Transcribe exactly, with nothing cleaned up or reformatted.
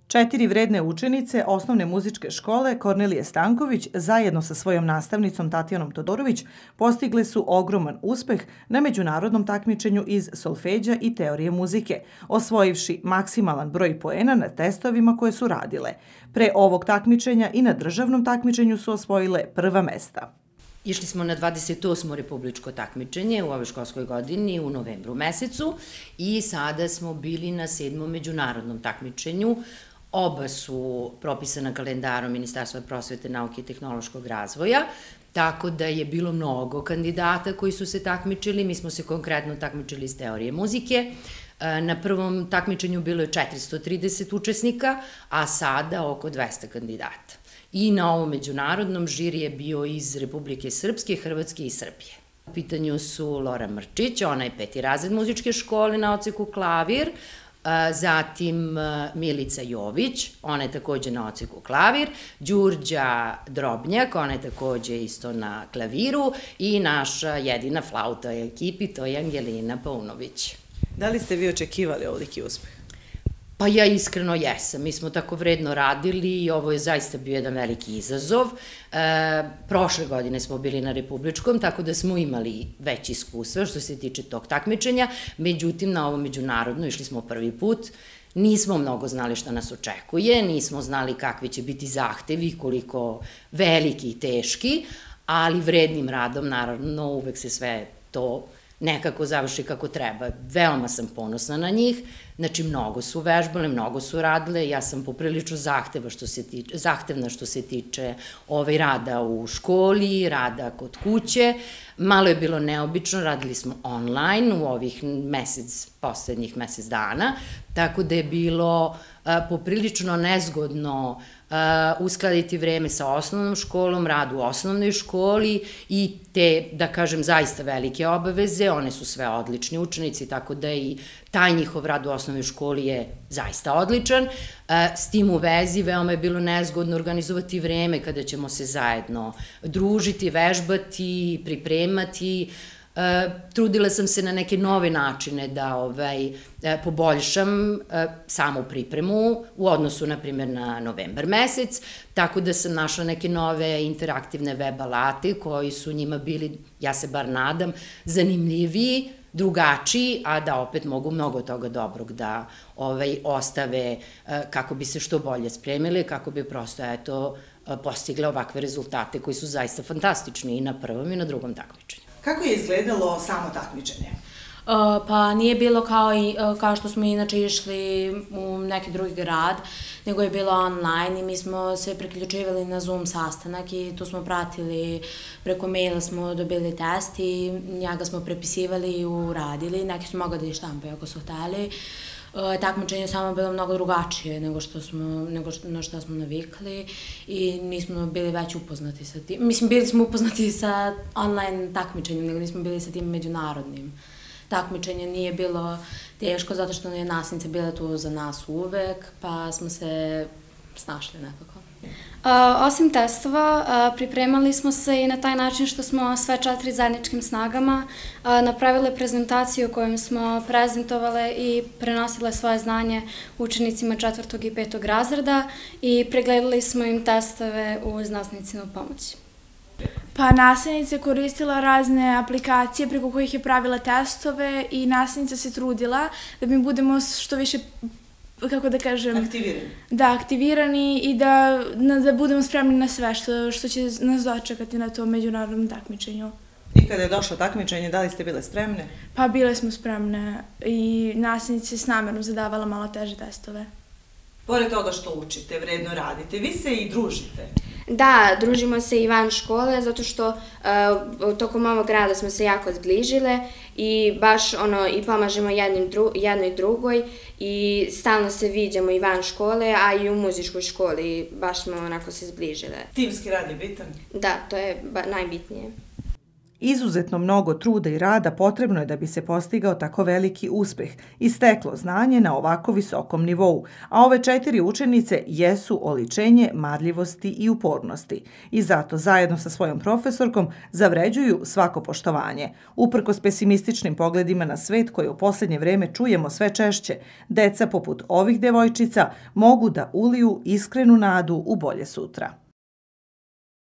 Četiri vredne učenice osnovne muzičke škole Kornelije Stanković zajedno sa svojom nastavnicom Tatjanom Todorović postigle su ogroman uspeh na međunarodnom takmičenju iz solfeđa i teorije muzike, osvojivši maksimalan broj poena na testovima koje su radile. Pre ovog takmičenja i na državnom takmičenju su osvojile prva mesta. Išli smo na dvadeset osmo republičko takmičenje u ovoj školskoj godini u novembru mesecu i sada smo bili na sedmom međunarodnom takmičenju. Oba su propisana kalendarom Ministarstva prosvete, nauke i tehnološkog razvoja, tako da je bilo mnogo kandidata koji su se takmičili. Mi smo se konkretno takmičili iz teorije muzike. Na prvom takmičenju bilo je četiristo trideset učesnika, a sada oko dvesta kandidata. I na ovom međunarodnom žiri je bio iz Republike Srpske, Hrvatske i Srbije. U pitanju su Lora Mrčić, ona je peti razred muzičke škole na odseku klavir, zatim Milica Jović, ona je takođe na odseku klavir, Đurđa Drobnjak, ona je takođe isto na klaviru i naša jedina flauta u ekipi, to je Angelina Paunović. Da li ste vi očekivali ovoliki uspeh? Pa ja iskreno jesam. Mi smo tako vredno radili i ovo je zaista bio jedan veliki izazov. Prošle godine smo bili na republičkom, tako da smo imali već iskustva što se tiče tog takmičenja. Međutim, na ovo međunarodno išli smo prvi put. Nismo mnogo znali šta nas očekuje, nismo znali kakvi će biti zahtevi, koliko veliki i teški, ali vrednim radom, naravno, uvek se sve to nekako završi kako treba. Veoma sam ponosna na njih, znači mnogo su vežbale, mnogo su radile, ja sam poprilično zahtevna što se tiče, zahtevna što se tiče ovaj rada u školi, rada kod kuće. Malo je bilo neobično, radili smo online u ovih mesec, poslednjih mesec dana, tako da je bilo poprilično nezgodno uskladiti vreme sa osnovnom školom, rad u osnovnoj školi i te, da kažem, zaista velike obaveze. One su sve odlični učenici, tako da i taj njihov rad u osnovnoj školi je zaista odličan. S tim u vezi veoma je bilo nezgodno organizovati vreme kada ćemo se zajedno družiti, vežbati, pripremati. Trudila sam se na neke nove načine da ovaj, poboljšam samu pripremu u odnosu, na primjer, na novembar mesec, tako da sam našla neke nove interaktivne web alate koji su njima bili, ja se bar nadam, zanimljiviji, drugačiji, a da opet mogu mnogo toga dobrog da ovaj, ostave kako bi se što bolje spremili, kako bi prosto, eto, postigle ovakve rezultate koji su zaista fantastični i na prvom i na drugom takmičenju. Kako je izgledalo samo takmičenje? Pa nije bilo kao, i, kao što smo inače išli u neki drugi grad, nego je bilo online i mi smo se priključivali na Zoom sastanak i tu smo pratili, preko maila smo dobili test i njega smo prepisivali i uradili. Neki su mogli da i štampaju ako su hteli. Takmičenje je samo bilo mnogo drugačije nego što smo, nego što, na što smo navikli i nismo bili već upoznati sa tim. Mislim, bili smo upoznati sa online takmičenjem, nego nismo bili sa tim međunarodnim. Takmičenje nije bilo teško zato što je nastavnica bila tu za nas uvek, pa smo se snašli nekako. Uh, osim testova, uh, pripremali smo se i na taj način što smo sve četiri zajedničkim snagama uh, napravile prezentaciju kojom smo prezentovale i prenosile svoje znanje učenicima četvrtog i petog razreda i pregledali smo im testove uz nastavnicinu pomoć. Pa nastavnica je koristila razne aplikacije preko kojih je pravila testove i nastavnica se trudila da mi budemo što više, kako da kažem... Aktivirani. Da, aktivirani i da, da budemo spremni na sve što, što će nas dočekati na tom međunarodnom takmičenju. I kada je došlo takmičenje, da li ste bile spremne? Pa bile smo spremne i nastavnica je s namerom zadavala malo teže testove. Pored toga što učite, vredno radite, vi se i družite. Da, družimo se i van škole, zato što uh, tokom ovog rada smo se jako zbližile i baš ono, i pomažemo jednim dru, jednoj drugoj i stalno se viđamo i van škole, a i u muzičkoj školi baš smo onako se zbližile. Timski rad je bitan? Da, to je ba, najbitnije. Izuzetno mnogo truda i rada potrebno je da bi se postigao tako veliki uspeh i steklo znanje na ovako visokom nivou, a ove četiri učenice jesu oličenje marljivosti i upornosti i zato zajedno sa svojom profesorkom zavređuju svako poštovanje. Uprkos pesimističnim pogledima na svet koje u poslednje vreme čujemo sve češće, deca poput ovih devojčica mogu da uliju iskrenu nadu u bolje sutra.